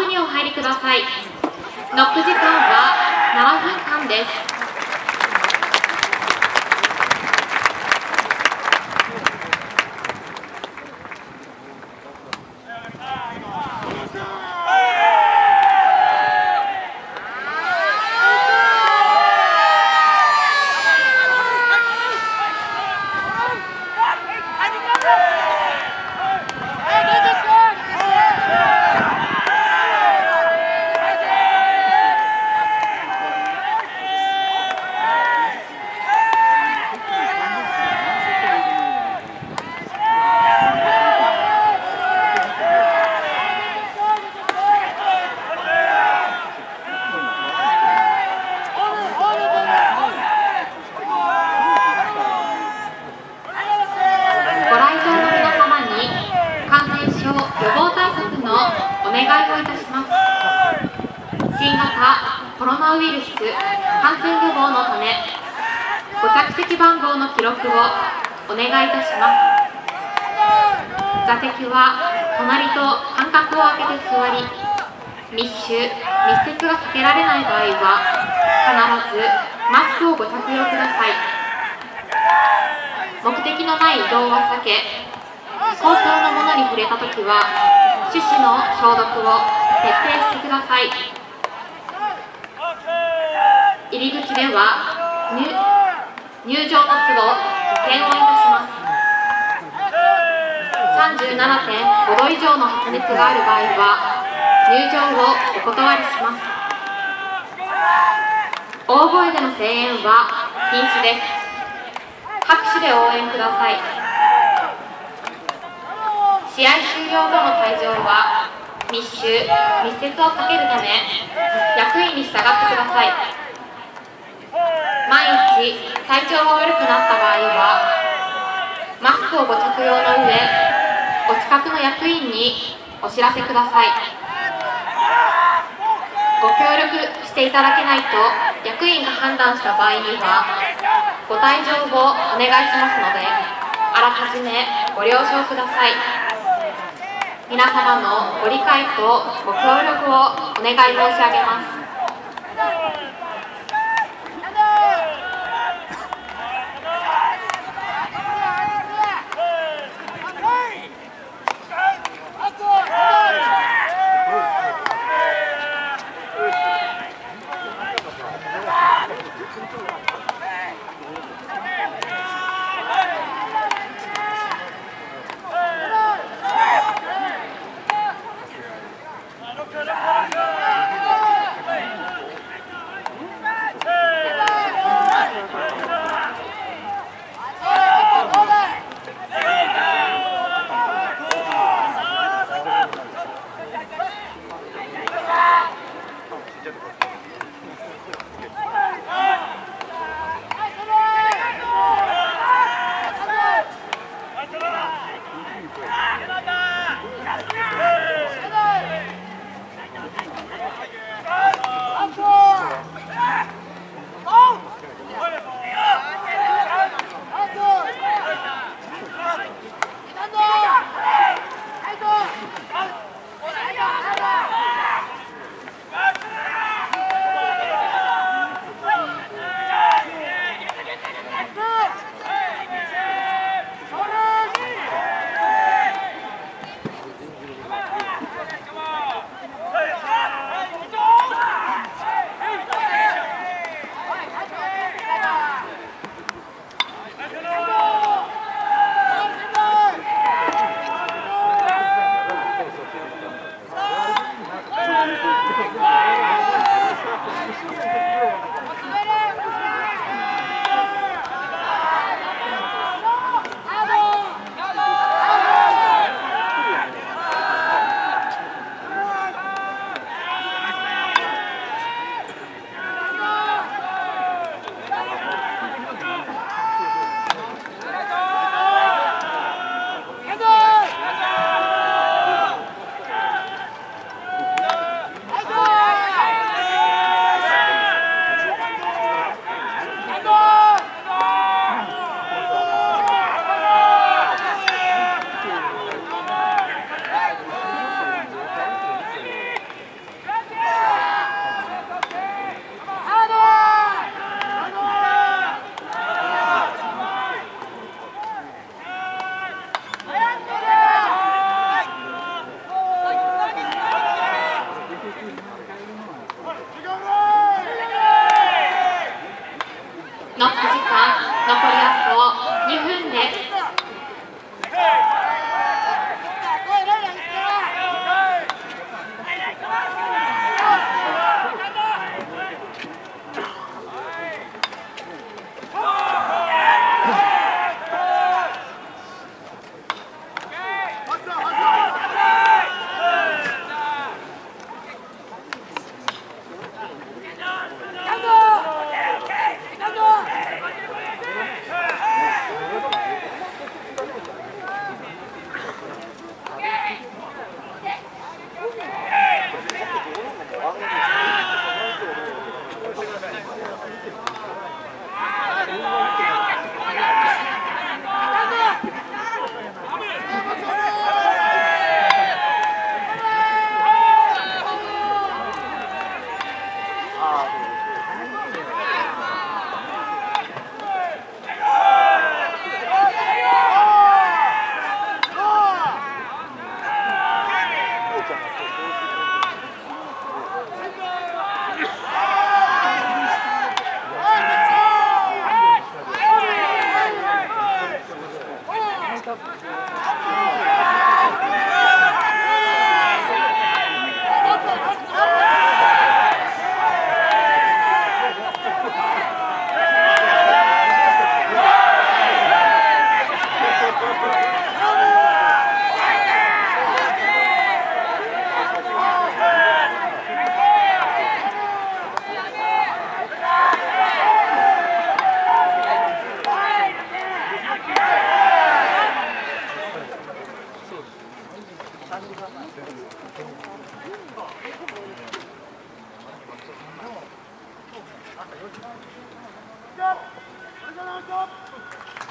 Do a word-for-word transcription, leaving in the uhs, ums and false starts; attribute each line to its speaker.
Speaker 1: クにお入りください。ノック時間はななふんかんです。お願いをいたします。新型コロナウイルス感染予防のため、ご着席番号の記録をお願いいたします。座席は隣と間隔を空けて座り、密集・密接が避けられない場合は、必ずマスクをご着用ください。目的のない移動は避け、公共のものに触れたときは、手指の消毒を徹底してください。入り口では 入, 入場の都度点をいたします。さんじゅうななてんごど以上の発熱がある場合は入場をお断りします。大声での声援は禁止です。拍手で応援ください。試合終了後の退場は密集・密接を避けるため役員に従ってください。万一体調が悪くなった場合はマスクをご着用の上、お近くの役員にお知らせください。ご協力していただけないと役員が判断した場合にはご退場をお願いしますので、あらかじめご了承ください。皆様のご理解とご協力をお願い申し上げます。
Speaker 2: よっ